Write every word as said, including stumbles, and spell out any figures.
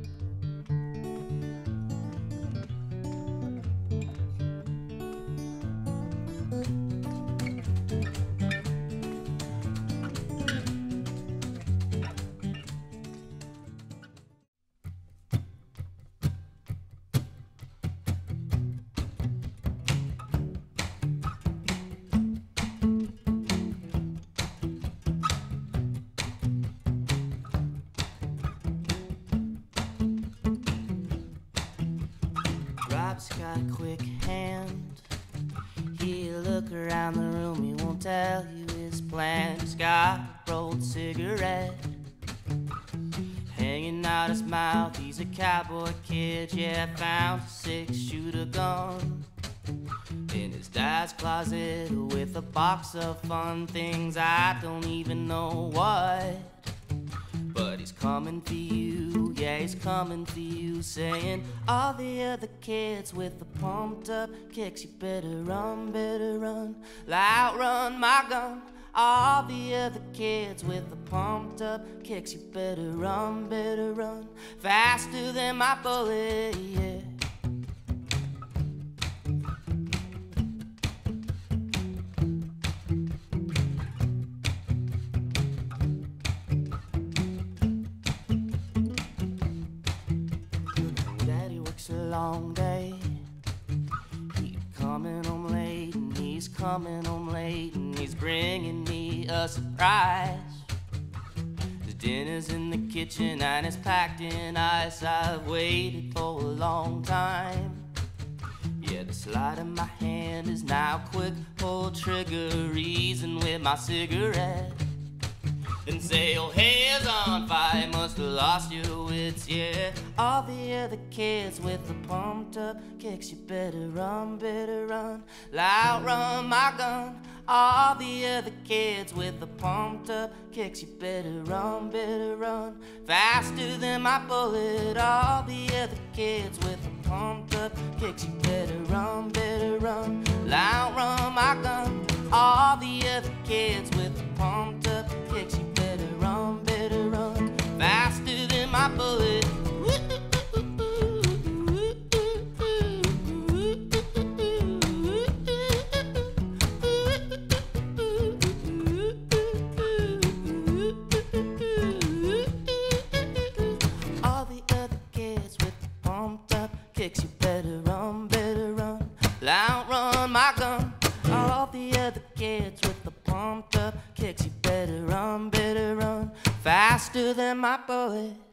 Rob's got a quick hand. He'll look around the room, he won't tell you his plan. He's got a rolled cigarette hanging out his mouth. He's a cowboy kid, yeah, found a six-shooter gun in his dad's closet with a box of fun things I don't even know what. But he's coming for you, yeah, he's coming for you, saying all the other kids with the pumped up kicks, you better run, better run, outrun my gun. All the other kids with the pumped up kicks, you better run, better run, faster than my bullet, yeah. A long day, he's coming home late, and he's coming home late, and he's bringing me a surprise. The dinner's in the kitchen and it's packed in ice. I've waited for a long time. Yeah, the slide in my hand is now quick, pull trigger, reason with my cigarette. And say your hair's on fire, must have lost your wits, yeah. All the other kids with the pumped up kicks, you better run, better run, loud run my gun. All the other kids with the pumped up kicks, you better run, better run, faster than my bullet. All the other kids with the pumped up kicks, you better run, better run, loud run my gun. All the other kids with the pumped up kicks, you better run, better run, faster than my bullet. All the other kids with the pumped up kicks, you better run, better run, loud run my gun. All the other kids with the pumped up kicks, you better run, better run, faster than my bullet.